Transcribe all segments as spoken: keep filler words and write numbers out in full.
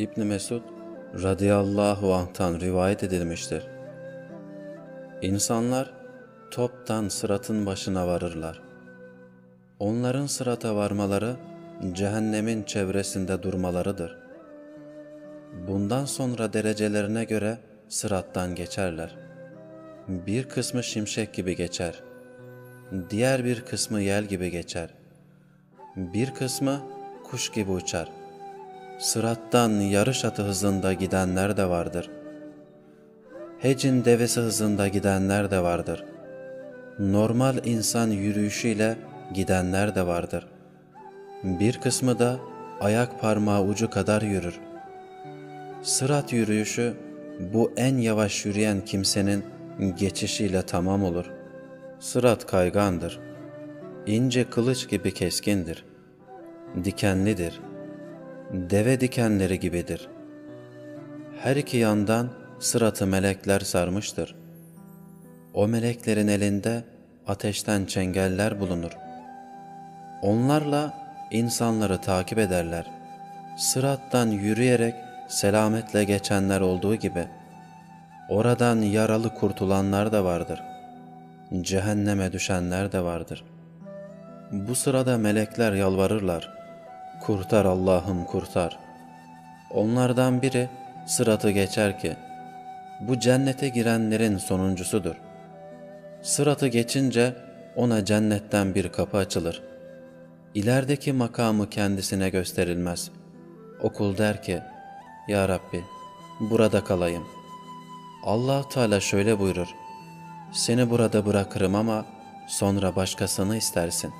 İbn Mesud radıyallahu anh'tan rivayet edilmiştir. İnsanlar toptan sıratın başına varırlar. Onların sırata varmaları cehennemin çevresinde durmalarıdır. Bundan sonra derecelerine göre sırattan geçerler. Bir kısmı şimşek gibi geçer. Diğer bir kısmı yel gibi geçer. Bir kısmı kuş gibi uçar. Sırattan yarış atı hızında gidenler de vardır. Hecin devesi hızında gidenler de vardır. Normal insan yürüyüşüyle gidenler de vardır. Bir kısmı da ayak parmağı ucu kadar yürür. Sırat yürüyüşü bu en yavaş yürüyen kimsenin geçişiyle tamam olur. Sırat kaygandır. İnce kılıç gibi keskindir. Dikenlidir. Deve dikenleri gibidir. Her iki yandan sıratı melekler sarmıştır. O meleklerin elinde ateşten çengeller bulunur. Onlarla insanları takip ederler. Sırattan yürüyerek selametle geçenler olduğu gibi, oradan yaralı kurtulanlar da vardır. Cehenneme düşenler de vardır. Bu sırada melekler yalvarırlar. Kurtar Allah'ım kurtar. Onlardan biri sıratı geçer ki, bu cennete girenlerin sonuncusudur. Sıratı geçince ona cennetten bir kapı açılır. İlerideki makamı kendisine gösterilmez. O kul der ki, Ya Rabbi, burada kalayım. Allah-u Teala şöyle buyurur, seni burada bırakırım ama sonra başkasını istersin.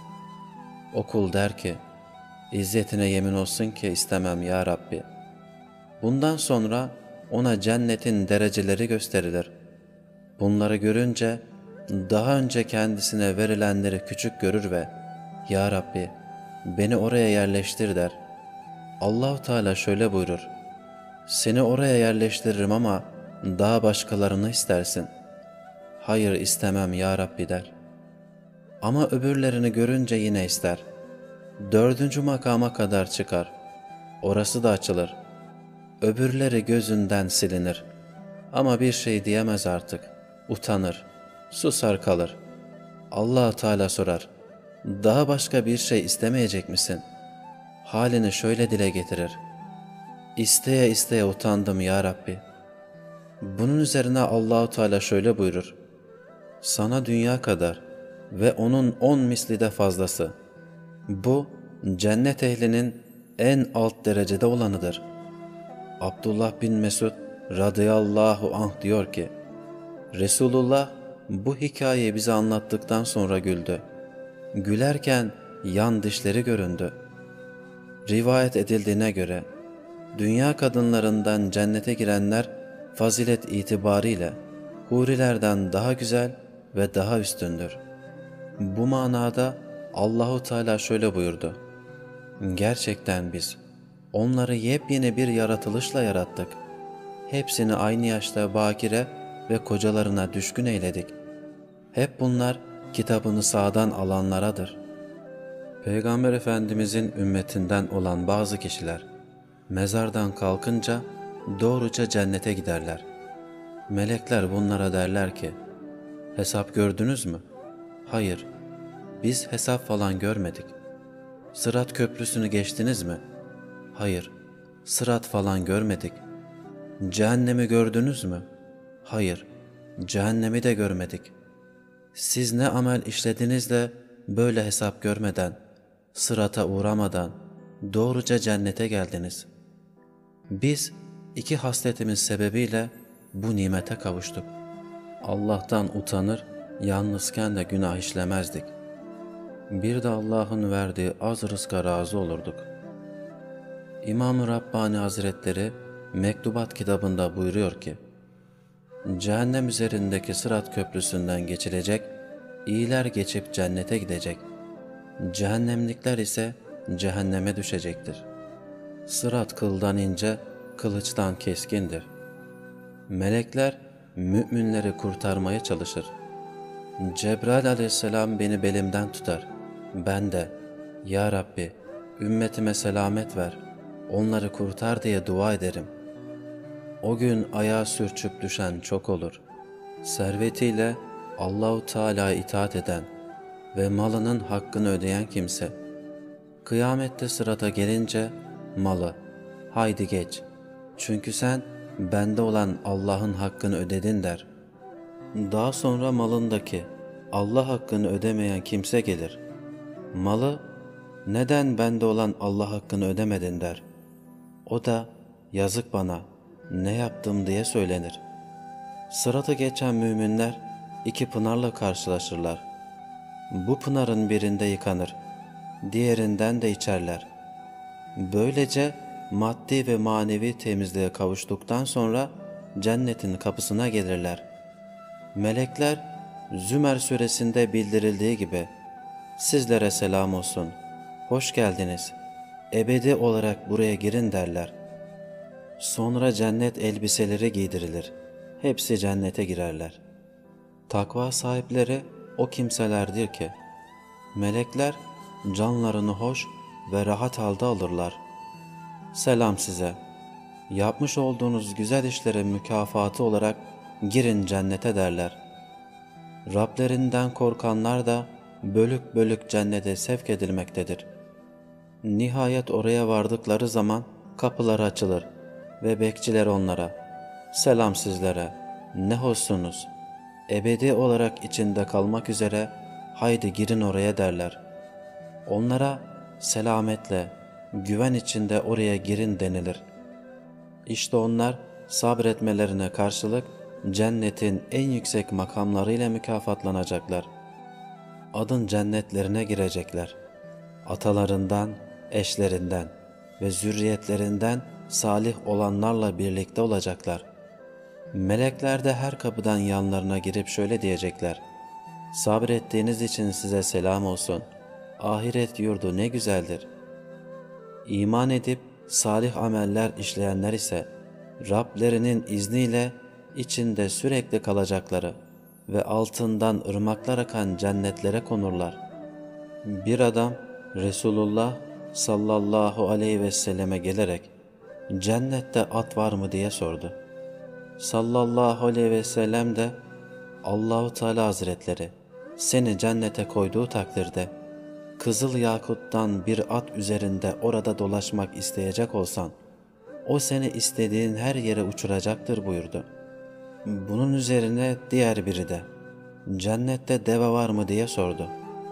O kul der ki, İzzetine yemin olsun ki istemem ya Rabbi. Bundan sonra ona cennetin dereceleri gösterilir. Bunları görünce daha önce kendisine verilenleri küçük görür ve Ya Rabbi beni oraya yerleştir der. Allah-u Teala şöyle buyurur, seni oraya yerleştiririm ama daha başkalarını istersin. Hayır istemem ya Rabbi der. Ama öbürlerini görünce yine ister. Dördüncü makama kadar çıkar. Orası da açılır. Öbürleri gözünden silinir. Ama bir şey diyemez artık. Utanır. Susar kalır. Allah-u Teala sorar. Daha başka bir şey istemeyecek misin? Halini şöyle dile getirir. İsteye isteye utandım ya Rabbi. Bunun üzerine Allah-u Teala şöyle buyurur. Sana dünya kadar ve onun on misli de fazlası. Bu cennet ehlinin en alt derecede olanıdır. Abdullah bin Mesud radıyallahu anh diyor ki, Resulullah bu hikayeyi bize anlattıktan sonra güldü. Gülerken yan dişleri göründü. Rivayet edildiğine göre dünya kadınlarından cennete girenler fazilet itibariyle hurilerden daha güzel ve daha üstündür. Bu manada Allahu Teala şöyle buyurdu. Gerçekten biz onları yepyeni bir yaratılışla yarattık. Hepsini aynı yaşta bakire ve kocalarına düşkün eyledik. Hep bunlar kitabını sağdan alanlaradır. Peygamber Efendimizin ümmetinden olan bazı kişiler mezardan kalkınca doğruca cennete giderler. Melekler bunlara derler ki, hesap gördünüz mü? Hayır, biz hesap falan görmedik. Sırat köprüsünü geçtiniz mi? Hayır, sırat falan görmedik. Cehennemi gördünüz mü? Hayır, cehennemi de görmedik. Siz ne amel işlediniz de böyle hesap görmeden, sırata uğramadan doğruca cennete geldiniz. Biz iki hasletimiz sebebiyle bu nimete kavuştuk. Allah'tan utanır, yalnızken de günah işlemezdik. Bir de Allah'ın verdiği az rızka razı olurduk. İmam-ı Rabbani Hazretleri Mektubat kitabında buyuruyor ki, cehennem üzerindeki Sırat köprüsünden geçilecek, iyiler geçip cennete gidecek. Cehennemlikler ise cehenneme düşecektir. Sırat kıldan ince, kılıçtan keskindir. Melekler müminleri kurtarmaya çalışır. Cebrail aleyhisselam beni belimden tutar. Ben de, Ya Rabbi, ümmetime selamet ver, onları kurtar diye dua ederim. O gün ayağa sürçüp düşen çok olur. Servetiyle Allahu Teala'ya itaat eden ve malının hakkını ödeyen kimse, kıyamette sırata gelince malı, haydi geç, çünkü sen bende olan Allah'ın hakkını ödedin der. Daha sonra malındaki Allah hakkını ödemeyen kimse gelir. Malı, neden bende olan Allah hakkını ödemedin der. O da yazık bana, ne yaptım diye söylenir. Sıratı geçen müminler iki pınarla karşılaşırlar. Bu pınarın birinde yıkanır, diğerinden de içerler. Böylece maddi ve manevi temizliğe kavuştuktan sonra cennetin kapısına gelirler. Melekler Zümer suresinde bildirildiği gibi sizlere selam olsun, hoş geldiniz, ebedi olarak buraya girin derler. Sonra cennet elbiseleri giydirilir, hepsi cennete girerler. Takva sahipleri o kimselerdir ki melekler canlarını hoş ve rahat halde alırlar. Selam size, yapmış olduğunuz güzel işlere mükafatı olarak girin cennete derler. Rablerinden korkanlar da bölük bölük cennete sevk edilmektedir. Nihayet oraya vardıkları zaman kapıları açılır ve bekçiler onlara, selam sizlere, ne hoşsunuz, ebedi olarak içinde kalmak üzere haydi girin oraya derler. Onlara selametle, güven içinde oraya girin denilir. İşte onlar sabretmelerine karşılık cennetin en yüksek makamlarıyla mükafatlanacaklar. Adın cennetlerine girecekler. Atalarından, eşlerinden ve zürriyetlerinden salih olanlarla birlikte olacaklar. Melekler de her kapıdan yanlarına girip şöyle diyecekler: sabrettiğiniz için size selam olsun. Ahiret yurdu ne güzeldir. İman edip salih ameller işleyenler ise Rablerinin izniyle içinde sürekli kalacakları ve altından ırmaklar akan cennetlere konurlar. Bir adam Resulullah sallallahu aleyhi ve selleme gelerek cennette at var mı diye sordu. Sallallahu aleyhi ve sellem de Allahu Teala Hazretleri seni cennete koyduğu takdirde kızıl yakuttan bir at üzerinde orada dolaşmak isteyecek olsan o seni istediğin her yere uçuracaktır buyurdu. Bunun üzerine diğer biri de cennette deve var mı diye sordu.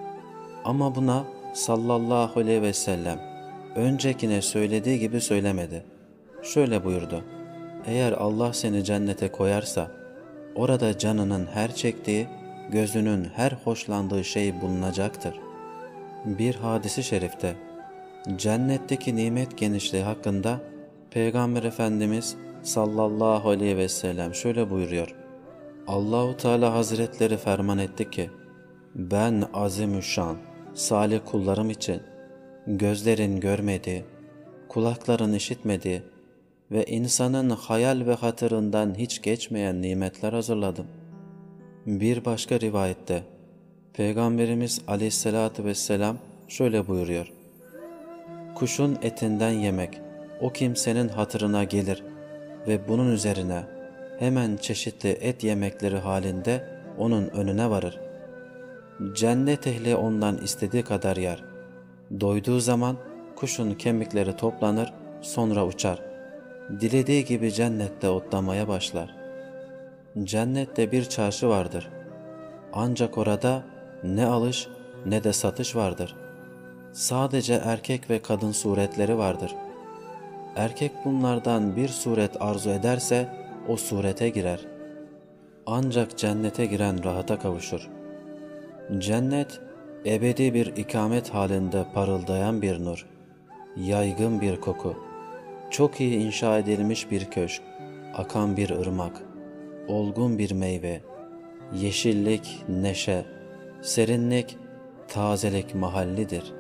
Ama buna sallallahu aleyhi ve sellem öncekine söylediği gibi söylemedi. Şöyle buyurdu: eğer Allah seni cennete koyarsa orada canının her çektiği, gözünün her hoşlandığı şey bulunacaktır. Bir hadis-i şerifte cennetteki nimet genişliği hakkında Peygamber Efendimiz sallallahu aleyhi ve sellem şöyle buyuruyor: Allahu Teala Hazretleri ferman etti ki ben azimüşşan salih kullarım için gözlerin görmediği, kulakların işitmediği ve insanın hayal ve hatırından hiç geçmeyen nimetler hazırladım. Bir başka rivayette Peygamberimiz aleyhissalatü vesselam şöyle buyuruyor: kuşun etinden yemek o kimsenin hatırına gelir ve bunun üzerine hemen çeşitli et yemekleri halinde onun önüne varır. Cennet ehli ondan istediği kadar yer. Doyduğu zaman kuşun kemikleri toplanır, sonra uçar. Dilediği gibi cennette otlamaya başlar. Cennette bir çarşı vardır. Ancak orada ne alış ne de satış vardır. Sadece erkek ve kadın suretleri vardır. Erkek bunlardan bir suret arzu ederse o surete girer. Ancak cennete giren rahata kavuşur. Cennet ebedi bir ikamet halinde parıldayan bir nur, yaygın bir koku, çok iyi inşa edilmiş bir köşk, akan bir ırmak, olgun bir meyve, yeşillik, neşe, serinlik, tazelik mahallidir.